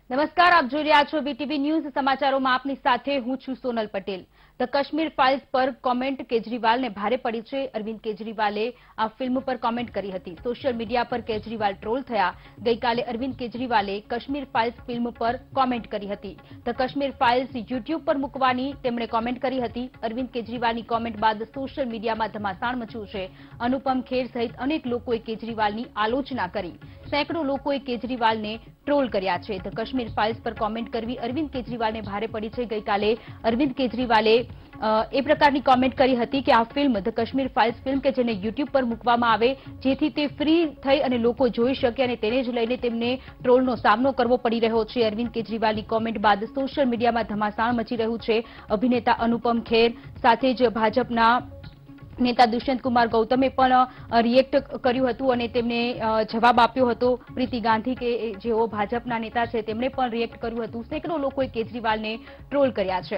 નમસ્કાર, આપ જોઈ રહ્યા છો વીટીવી ન્યૂઝ. સમાચારોમાં આપની સાથે હું છું સોનલ પટેલ. ધ કાશ્મીર ફાઇલ્સ પર કોમેન્ટ કેજરીવાલને ભારે પડી છે. અરવિંદ કેજરીવાલે આ ફિલ્મ પર કોમેન્ટ કરી હતી. સોશિયલ મીડિયા પર કેજરીવાલ ટ્રોલ થયા. ગઈકાલે અરવિંદ કેજરીવાલે કાશ્મીર ફાઇલ્સ ફિલ્મ પર કોમેન્ટ કરી હતી. ધ કાશ્મીર ફાઇલ્સ યુટ્યુબ પર મૂકવાની તેમણે કોમેન્ટ કરી હતી. અરવિંદ કેજરીવાલની કોમેન્ટ બાદ સોશિયલ મીડિયામાં ધમાસાણ મચ્યું છે. અનુપમ ખેર સહિત અનેક લોકોએ કેજરીવાલની આલોચના કરી. સેંકડો લોકોએ કેજરીવાલને ટ્રોલ કર્યા છે. ધ કાશ્મીર ફાઇલ્સ પર કોમેન્ટ કરવી અરવિંદ કેજરીવાલને ભારે પડી છે. ગઈકાલે અરવિંદ કેજરીવાલે એ પ્રકારની કોમેન્ટ કરી હતી કે આ film the Kashmir files film કે જેને યુટ્યુબ પર મૂકવામાં આવે જેથી તે ફ્રી થઈ અને લોકો જોઈ શકે અને તેને જ લઈને તેમને ટ્રોલનો સામનો કરવો પડી રહ્યો છે. અરવિંદ કેજરીવાલની કોમેન્ટ બાદ સોશિયલ મીડિયામાં ધમાસાણ મચી રહ્યું છે. અભિનેતા અનુપમ ખેર સાથે જ ભાજપના નેતા દુષ્યંત કુમાર ગૌતમે પણ રિએક્ટ કર્યું હતું અને તેમને જવાબ આપ્યો હતો. પ્રીતિ ગાંધી કે જેઓ ભાજપના નેતા છે તેમણે પણ રિએક્ટ કર્યું હતું. સેંકડો લોકોએ કેજરીવાલને ટ્રોલ કર્યા છે.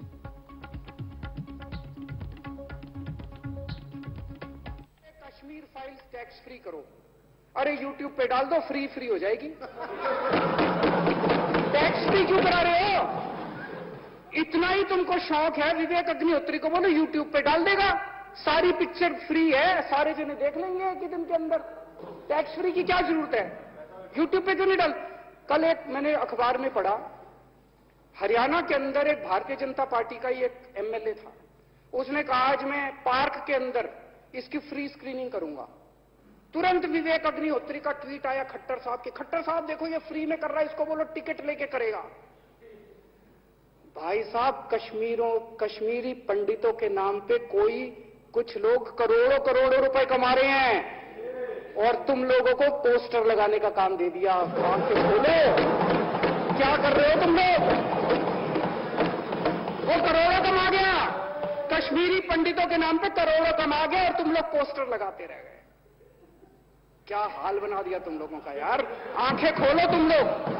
कश्मीर फाइल्स टैक्स फ्री करो, अरे यूट्यूब पे डाल दो, फ्री फ्री हो जाएगी. टैक्स फ्री क्यों करा रहे हो? इतना ही तुमको शौक है, विवेक अग्निहोत्री को बोलो यूट्यूब पे डाल देगा. सारी पिक्चर फ्री है, सारे जने देख लेंगे एक ही दिन के अंदर. टैक्स फ्री की क्या जरूरत है? यूट्यूब पे क्यों नहीं डाल? कल एक मैंने अखबार में पढ़ा, हरियाणा के अंदर एक भारतीय जनता पार्टी का ही एक एमएलए था. उसने कहा आज मैं पार्क के अंदर इसकी फ्री स्क्रीनिंग करूंगा. तुरंत विवेक अग्निहोत्री का ट्वीट आया खट्टर साहब के, खट्टर साहब देखो ये फ्री में कर रहा है, इसको बोलो टिकट लेके करेगा. भाई साहब, कश्मीरी पंडितों के नाम पे कोई कुछ लोग करोड़ों करोड़ों रुपए कमा रहे हैं और तुम लोगों को पोस्टर लगाने का काम दे दिया. आंखें खोलो, क्या कर रहे हो तुम लोग? वो करोड़ों कमा गया, कश्मीरी पंडितों के नाम पे करोड़ों कमा गया और तुम लोग पोस्टर लगाते रह गए. क्या हाल बना दिया तुम लोगों का यार. आंखें खोलो तुम लोग.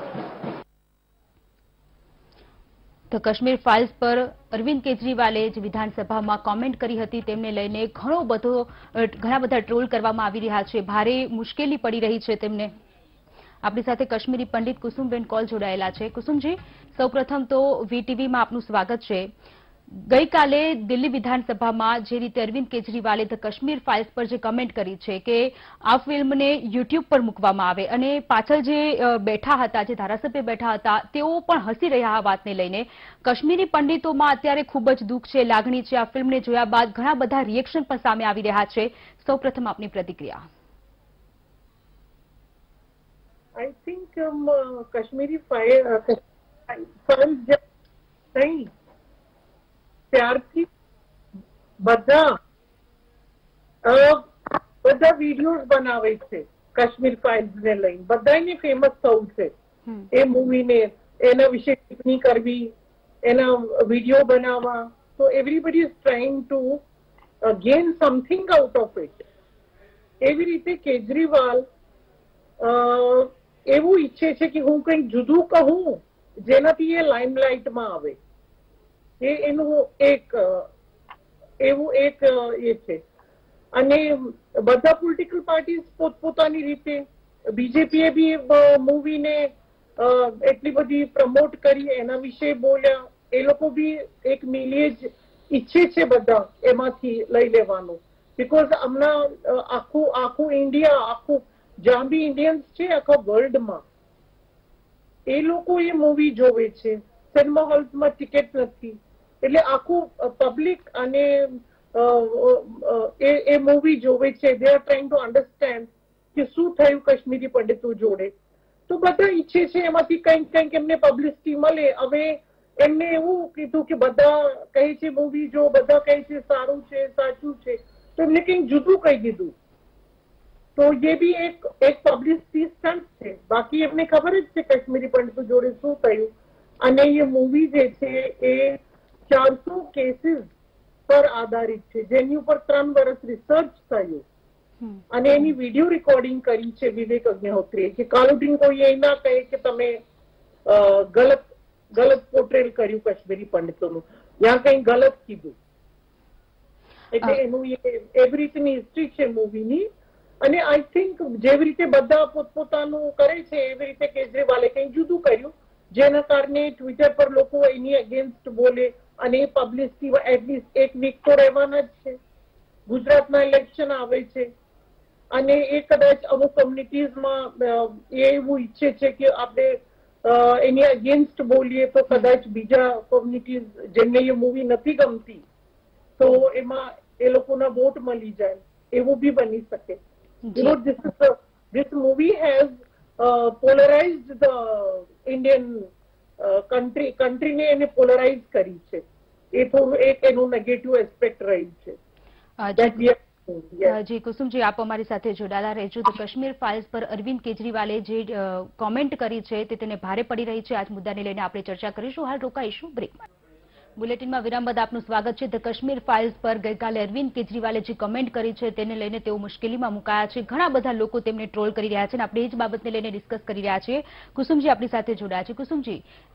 ધ કાશ્મીર ફાઇલ્સ પર અરવિંદ કેજરીવાલે જે વિધાનસભામાં કોમેન્ટ કરી હતી તેમને લઈને ઘણા બધા ટ્રોલ કરવામાં આવી રહ્યા છે. ભારે મુશ્કેલી પડી રહી છે તેમને. આપણી સાથે કાશ્મીરી પંડિત કુસુમબેન કોલ જોડાયેલા છે. કુસુમજી, સૌપ્રથમ તો વીટીવીમાં આપનું સ્વાગત છે. ગઈકાલે દિલ્હી વિધાનસભામાં જે રીતે અરવિંદ કેજરીવાલે ધ કાશ્મીર ફાઇલ્સ પર જે કમેન્ટ કરી છે કે આ ફિલ્મને યુટ્યુબ પર મૂકવામાં આવે અને પાછળ જે બેઠા હતા, જે ધારાસભ્ય બેઠા હતા તેઓ પણ હસી રહ્યા આ વાતને લઈને. કાશ્મીરી પંડિતોમાં અત્યારે ખૂબ જ દુઃખ છે, લાગણી છે. આ ફિલ્મને જોયા બાદ ઘણા બધા રિએક્શન પણ સામે આવી રહ્યા છે. સૌપ્રથમ આપની પ્રતિક્રિયા. આઈ થિંક કાશ્મીરી ફાઇલ્સ નહીં, ત્યારથી બધા વિડીયોઝ બનાવે છે કાશ્મીર ફાઇલ્સ ને લઈને. બધાને ફેમસ થવું છે એ મૂવીને, એના વિશે ટિપ્પણી કરવી, એના વિડીયો બનાવવા. તો everybody is trying to gain something out of it. એવી રીતે કેજરીવાલ એવું ઈચ્છે છે કે હું કંઈક જુદું કહું જેનાથી એ લાઇમલાઇટમાં આવે. એ એનું એક એવું એક એ છે. અને બધા પોલિટિકલ પાર્ટીઝ પોતપોતાની રીતે, બીજેપીએ બી મૂવીને એટલી બધી પ્રમોટ કરી, એના વિશે બોલ્યા. એ લોકો બી એક મિલિયેજ ઈચ્છે છે બધા એમાંથી લઈ લેવાનું. બીકોઝ હમણાં આખું ઇન્ડિયા, આખું જ્યાં બી ઇન્ડિયન્સ છે આખા વર્લ્ડમાં, એ લોકો એ મૂવી જોવે છે. સિનેમા હોલ્સમાં ટિકિટ નથી એટલે આખું પબ્લિક અને એ મૂવી જોવે છે. They are trying to understand કે શું થયું કાશ્મીરી પંડિતો જોડે. તો બધા ઈચ્છે છે એમાંથી કંઈક એમને પબ્લિસિટી મળે. હવે એમને એવું કીધું કે બધા કહે છે મૂવી જો, બધા કહે છે સારું છે, સાચું છે, તો એમને કંઈક જુદું કહી દીધું. તો એ બી એક પબ્લિસિટી સ્ટન્ટ છે. બાકી એમને ખબર જ છે કાશ્મીરી પંડિતો જોડે શું થયું. અને એ મૂવી જે છે એ 400 કેસીસ પર આધારિત છે, જેની ઉપર 3 વર્ષ રિસર્ચ થયું અને એની વિડીયો રેકોર્ડિંગ કરી છે વિવેક અગ્નિહોત્રીએ. કે કાલુટીન કોઈ એ ના કહે કે તમે ગલત પોર્ટ્રેલ કર્યું કાશ્મીરી પંડિતોનું, ત્યાં કઈ ગલત કીધું. એટલે એનું એવી રીતની હિસ્ટ્રી છે મૂવીની. અને આઈ થિંક જેવી રીતે બધા પોતપોતાનું કરે છે એવી રીતે કેજરીવાલે કંઈ જુદું કર્યું જેના કારણે ટ્વિટર પર લોકો એની અગેન્સ્ટ બોલે અને પબ્લિસિટી એટલીસ્ટ એક વીક તો રહેવાના જ છે. ગુજરાતના ઇલેક્શન આવે છે અને એ કદાચ અમુક કોમ્યુનિટીઝમાં એ એવું ઈચ્છે છે કે આપણે એની અગેન્સ્ટ બોલીએ તો કદાચ બીજા કોમ્યુનિટીઝ જેમને એ મૂવી નથી ગમતી તો એમાં એ લોકોના વોટ મળી જાય, એવું બી બની શકે. This movie has polarized the Indian country ને એને પોલરાઇઝ કરી છે. એ થોડું એક એનું નેગેટિવ એસ્પેક્ટ રહ્યું છે. જી કુસુમજી, આપ અમારી સાથે જોડાયેલા રહેજો. તો કાશ્મીર ફાઇલ્સ પર અરવિંદ કેજરીવાલે જે કોમેન્ટ કરી છે તે તેને ભારે પડી રહી છે. આજ મુદ્દાને લઈને આપણે ચર્ચા કરીશું. હાલ રોકાઈશું બ્રેકમાં. બુલેટિનમાં વિરામ બાદ આપનું સ્વાગત છે. ધ કાશ્મીર ફાઇલ્સ પર ગઈકાલે અરવિંદ કેજરીવાલે જે કમેન્ટ કરી છે તેને લઈને તેઓ મુશ્કેલીમાં મુકાયા છે. ઘણા બધા લોકો તેમને ટ્રોલ કરી રહ્યા છે અને આપણે એ જ બાબતને લઈને ડિસ્કસ કરી રહ્યા છીએ. કુસુમજી આપણી સાથે જોડાયા છે. કુસુમજી,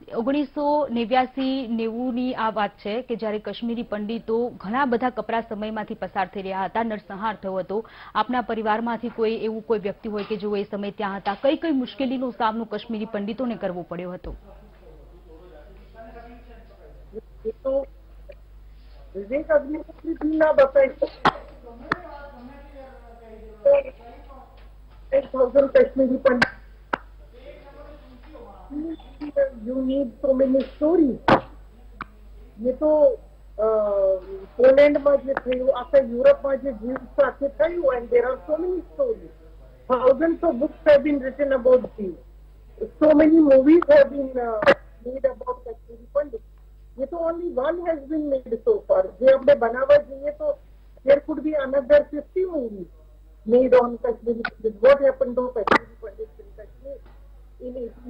1989-90ની આ વાત છે કે જ્યારે કાશ્મીરી પંડિતો ઘણા બધા કપરા સમયમાંથી પસાર થઈ રહ્યા હતા, નરસંહાર થયો હતો. આપના પરિવારમાંથી કોઈ એવું કોઈ વ્યક્તિ હોય કે જેઓ એ સમય ત્યાં હતા, કઈ કઈ મુશ્કેલીનો સામનો કાશ્મીરી પંડિતોને કરવો પડ્યો હતો? તો વિવેક અગ્નિહોત્રી ના બતાવી 8,000 કાશ્મીરી પણ you need so many stories. ये तो પોલેન્ડમાં જે થયું, આખા યુરોપમાં જે જીવ સાથે થયું, and there are so many stories. Thousands of books have been written about this. So many movies have been made about Kashmiri Pandit. ये तो only one has been made so far. જે આપણે બનાવવા જઈએ તો there could be another 50 movies made on Kashmiri Pandit. What happened to Kashmiri Pandit in Kashmir in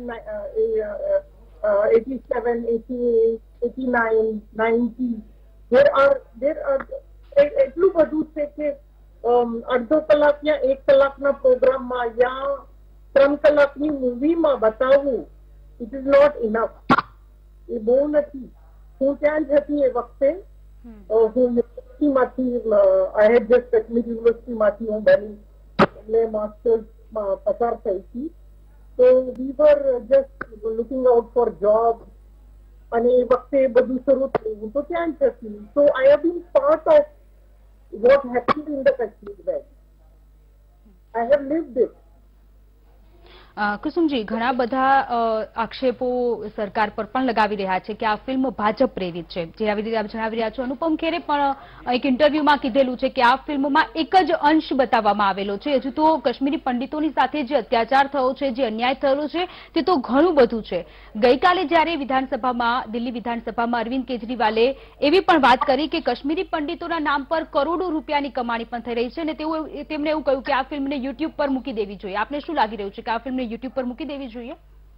87, 88, 89, 90? There are એટલું બધું છે કે અડધો કલાક યા 1 કલાકના પ્રોગ્રામમાં યા 3 કલાકની મૂવીમાં બતાવવું, it is not enough. એ બહુ નથી. હું ત્યાં જ હતી એ વખતે. હું યુનિવર્સિટીમાંથી આઈ હેડ જસ્ટ કાશ્મીર યુનિવર્સિટીમાંથી હું બની એટલે માસ્ટર્સમાં પસાર થઈ હતી. તો we were just looking out for job અને એ વખતે એ બધું શરૂ થયું. હું તો ત્યાં જ હતી. So I have been part of what happened in the Kashmir world. I have lived it. Kusumji, ઘણા બધા આક્ષેપો સરકાર પર પણ લગાવી રહ્યા છે કે આ ફિલ્મ ભાજપ પ્રેરિત છે. જે આવી રીતે આપ જણાવી રહ્યા છો, અનુપમ ખેરે પણ એક ઇન્ટરવ્યુમાં કીધેલું છે કે આ ફિલ્મમાં એક જ અંશ બતાવવામાં આવેલો છે. હજુ તો કાશ્મીરી પંડિતોની સાથે જે અત્યાચાર થયો છે, જે અન્યાય થયેલો છે તે તો ઘણું બધું છે. ગઈકાલે જ્યારે દિલ્હી વિધાનસભામાં અરવિંદ કેજરીવાલે એવી પણ વાત કરી કે કાશ્મીરી પંડિતોના નામ પર કરોડો રૂપિયાની કમાણી પણ થઈ રહી છે અને તેમણે એવું કહ્યું કે આ ફિલ્મને યુટ્યુબ પર મૂકી દેવી જોઈએ. આપને શું લાગી રહ્યું છે કે આ ફિલ્મને યુટ્યુબ પર મૂકી દેવી જોઈએ?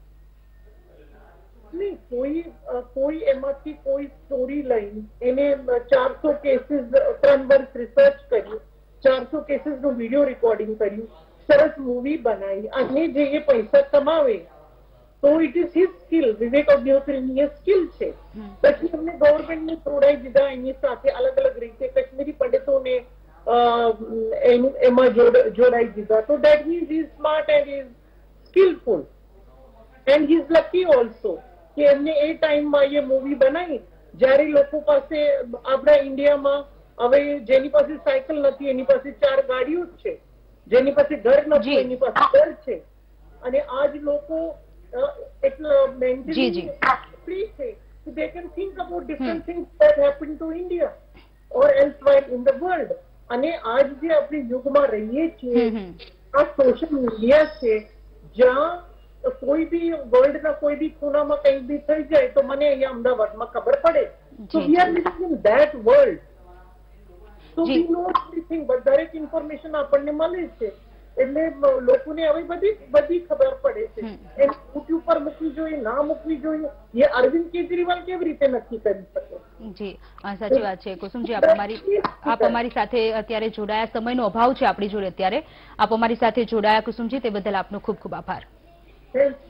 નહીં, કોઈ એમાંથી કોઈ સ્ટોરી લઈને એને 400 કેસીસ 3 વર્ષ રિસર્ચ કર્યું, 400 કેસીસનું વિડીયો રેકોર્ડિંગ કર્યું, સરસ મૂવી બનાવી અને જે એ પૈસા કમાવે તો it is his skill. Vivek અગ્નિહોત્રીની એ સ્કિલ છે. પછી એમને ગવર્મેન્ટને તોડાઈ દીધા. એની સાથે અલગ અલગ રીતે કાશ્મીરી પંડિતોને એમાં જોડાઈ દીધા. તો that means he is smart and he is skillful and he is lucky also કે એમને એ ટાઈમમાં એ મૂવી બનાવી જ્યારે લોકો પાસે આપણા ઇન્ડિયામાં હવે જેની પાસે સાયકલ નથી એની પાસે 4 ગાડીઓ જ છે, જેની પાસે ઘર નથી એની પાસે ઘર છે. અને આજ લોકો એટલા મેન્ટલી ફ્રી છે કે they can think about different things that happen to India or elsewhere in the world. અને આજ જે આપણે યુગમાં રહીએ છીએ આ સોશિયલ મીડિયા છે જ્યાં કોઈ બી વર્લ્ડના કોઈ બી ખૂણામાં કંઈ બી થઈ જાય તો મને અહીંયા અમદાવાદમાં ખબર પડે. So we are living in that world. So we know everything, but દરેક ઇન્ફોર્મેશન આપણને મળે છે એટલે લોકોને હવે બધી ખબર પડે છે. એને યુટ્યુબ પર મૂકવી જોઈએ, ના મૂકવી જોઈએ, એ અરવિંદ કેજરીવાલ કેવી રીતે નક્કી કરી શકે? જી સાચી વાત છે. કુસુમજી, આપ અમારી સાથે અત્યારે જોડાયા. સમયનો અભાવ છે આપણી જોડે અત્યારે. આપ અમારી સાથે જોડાયા કુસુમજી, તે બદલ આપનો ખૂબ ખૂબ આભાર.